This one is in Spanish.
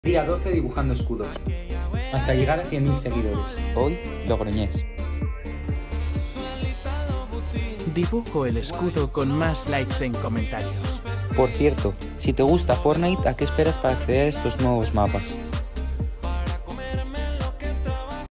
Día 12 dibujando escudos, hasta llegar a 100.000 seguidores. Hoy, Logroñés. Dibujo el escudo con más likes en comentarios. Por cierto, si te gusta Fortnite, ¿a qué esperas para acceder a estos nuevos mapas?